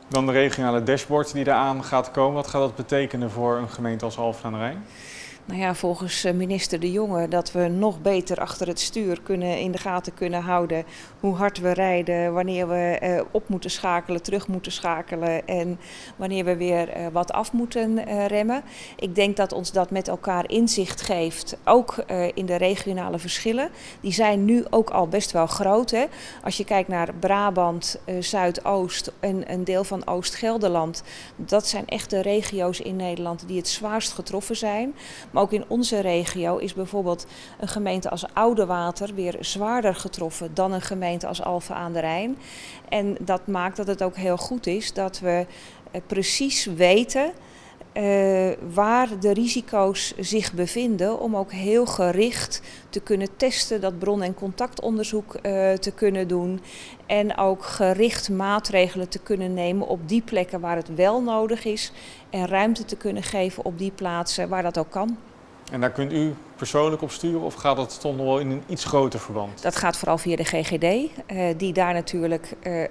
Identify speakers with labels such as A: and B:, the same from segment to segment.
A: Dan de regionale dashboard die eraan gaat komen. Wat gaat dat betekenen voor een gemeente als Alphen aan de Rijn?
B: Nou ja, volgens minister De Jonge dat we nog beter achter het stuur in de gaten kunnen houden hoe hard we rijden, wanneer we op moeten schakelen, terug moeten schakelen en wanneer we weer wat af moeten remmen. Ik denk dat ons dat met elkaar inzicht geeft, ook in de regionale verschillen. Die zijn nu ook al best wel groot, hè. Als je kijkt naar Brabant, Zuidoost en een deel van Oost-Gelderland, dat zijn echt de regio's in Nederland die het zwaarst getroffen zijn. Maar ook in onze regio is bijvoorbeeld een gemeente als Oudewater weer zwaarder getroffen dan een gemeente als Alphen aan de Rijn. En dat maakt dat het ook heel goed is dat we precies weten waar de risico's zich bevinden om ook heel gericht te kunnen testen, dat bron- en contactonderzoek te kunnen doen en ook gericht maatregelen te kunnen nemen op die plekken waar het wel nodig is en ruimte te kunnen geven op die plaatsen waar dat ook kan.
A: En daar kunt u persoonlijk op sturen of gaat dat toch nog wel in een iets groter verband?
B: Dat gaat vooral via de GGD, die daar natuurlijk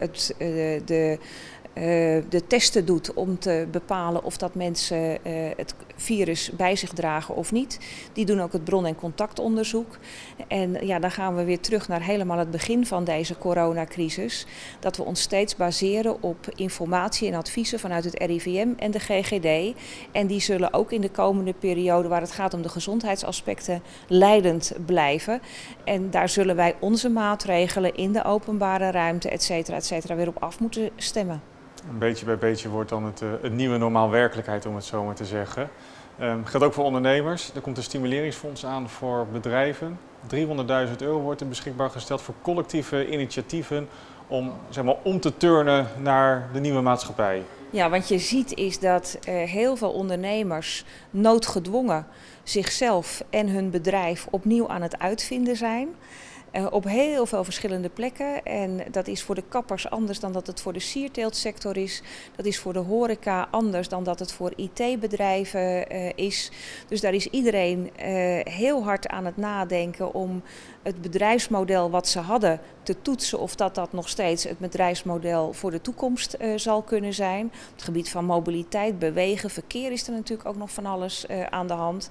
B: de testen doet om te bepalen of dat mensen het virus bij zich dragen of niet. Die doen ook het bron- en contactonderzoek. En ja, dan gaan we weer terug naar helemaal het begin van deze coronacrisis. Dat we ons steeds baseren op informatie en adviezen vanuit het RIVM en de GGD. En die zullen ook in de komende periode, waar het gaat om de gezondheidsaspecten, leidend blijven. En daar zullen wij onze maatregelen in de openbare ruimte, et cetera, weer op af moeten stemmen.
A: Beetje bij beetje wordt dan het nieuwe normaal werkelijkheid, om het zo maar te zeggen. Geldt ook voor ondernemers. Er komt een stimuleringsfonds aan voor bedrijven. 300.000 euro wordt er beschikbaar gesteld voor collectieve initiatieven om, zeg maar, om te turnen naar de nieuwe maatschappij.
B: Ja, wat je ziet is dat heel veel ondernemers noodgedwongen zichzelf en hun bedrijf opnieuw aan het uitvinden zijn. Op heel veel verschillende plekken. En dat is voor de kappers anders dan dat het voor de sierteeltsector is. Dat is voor de horeca anders dan dat het voor IT-bedrijven is. Dus daar is iedereen heel hard aan het nadenken om het bedrijfsmodel wat ze hadden te toetsen of dat nog steeds het bedrijfsmodel voor de toekomst zal kunnen zijn. Op het gebied van mobiliteit, bewegen, verkeer is er natuurlijk ook nog van alles aan de hand.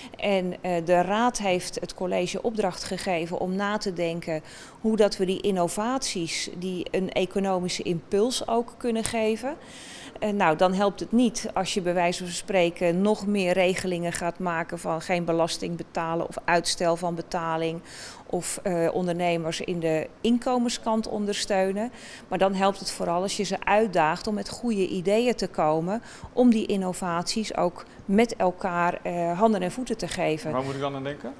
B: En de Raad heeft het college opdracht gegeven om na te denken hoe dat we die innovaties die een economische impuls ook kunnen geven. Nou, dan helpt het niet als je bij wijze van spreken nog meer regelingen gaat maken van geen belasting betalen of uitstel van betaling of ondernemers in de inkomenskant ondersteunen. Maar dan helpt het vooral als je ze uitdaagt om met goede ideeën te komen om die innovaties ook met elkaar handen en voeten te geven.
A: Waar moet ik dan aan denken?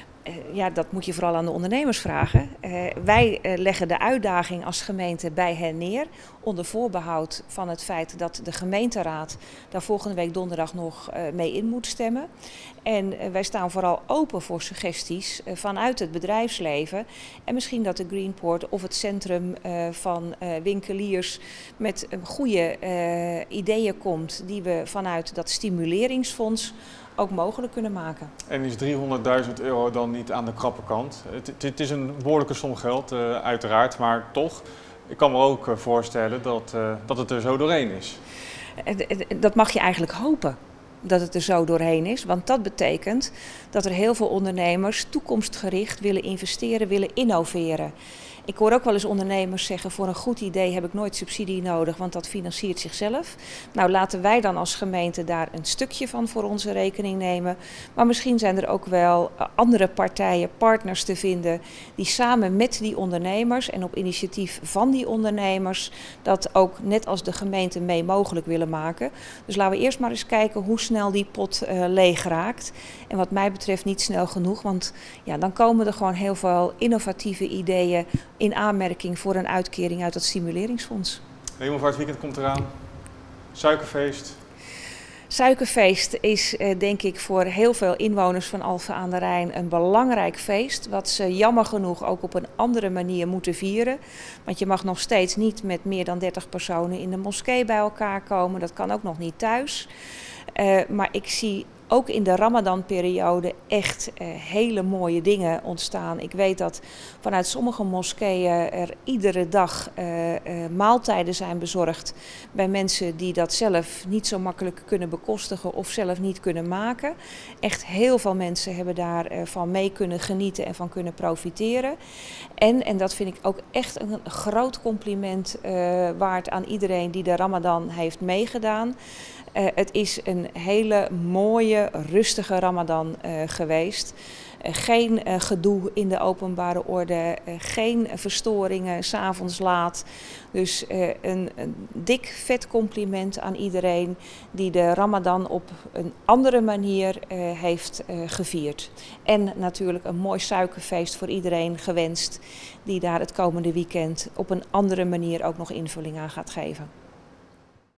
B: Ja, dat moet je vooral aan de ondernemers vragen. Wij leggen de uitdaging als gemeente bij hen neer, onder voorbehoud van het feit dat de gemeenteraad daar volgende week donderdag nog mee in moet stemmen. En wij staan vooral open voor suggesties vanuit het bedrijfsleven. En misschien dat de Greenport of het centrum van winkeliers met goede ideeën komt die we vanuit dat stimuleringsfonds ook mogelijk kunnen maken.
A: En is 300.000 euro dan niet aan de krappe kant? Het is een behoorlijke som geld, uiteraard, maar toch. Ik kan me ook voorstellen dat het er zo doorheen is.
B: Dat mag je eigenlijk hopen, dat het er zo doorheen is. Want dat betekent dat er heel veel ondernemers toekomstgericht willen investeren, willen innoveren. Ik hoor ook wel eens ondernemers zeggen, voor een goed idee heb ik nooit subsidie nodig, want dat financiert zichzelf. Nou, laten wij dan als gemeente daar een stukje van voor onze rekening nemen. Maar misschien zijn er ook wel andere partijen, partners te vinden, die samen met die ondernemers en op initiatief van die ondernemers dat ook net als de gemeente mee mogelijk willen maken. Dus laten we eerst maar eens kijken hoe snel die pot leeg raakt. En wat mij betreft niet snel genoeg, want ja, dan komen er gewoon heel veel innovatieve ideeën in aanmerking voor een uitkering uit het stimuleringsfonds.
A: Hemelvaartweekend komt eraan. Suikerfeest.
B: Suikerfeest is denk ik voor heel veel inwoners van Alphen aan de Rijn een belangrijk feest. Wat ze jammer genoeg ook op een andere manier moeten vieren. Want je mag nog steeds niet met meer dan 30 personen in de moskee bij elkaar komen. Dat kan ook nog niet thuis. Maar ik zie ook in de Ramadan-periode echt hele mooie dingen ontstaan. Ik weet dat vanuit sommige moskeeën er iedere dag maaltijden zijn bezorgd bij mensen die dat zelf niet zo makkelijk kunnen bekostigen of zelf niet kunnen maken. Echt heel veel mensen hebben daarvan mee kunnen genieten en van kunnen profiteren. En dat vind ik ook echt een groot compliment waard aan iedereen die de Ramadan heeft meegedaan. Het is een hele mooie, rustige Ramadan geweest. Geen gedoe in de openbare orde, geen verstoringen, 's avonds laat. Dus een dik vet compliment aan iedereen die de Ramadan op een andere manier heeft gevierd. En natuurlijk een mooi suikerfeest voor iedereen gewenst die daar het komende weekend op een andere manier ook nog invulling aan gaat geven.